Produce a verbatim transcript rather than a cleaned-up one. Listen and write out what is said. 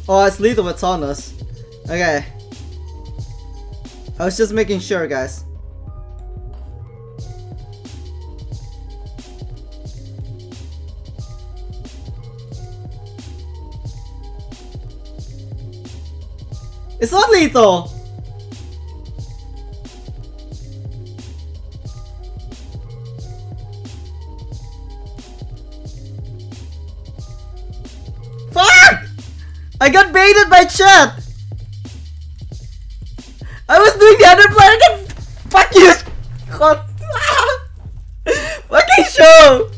Oh, it's lethal with Taunos. Okay. I was just making sure, guys. It's not lethal! Fuck! I got baited by chat! I was doing the other player again! Fuck you! God. Fucking show!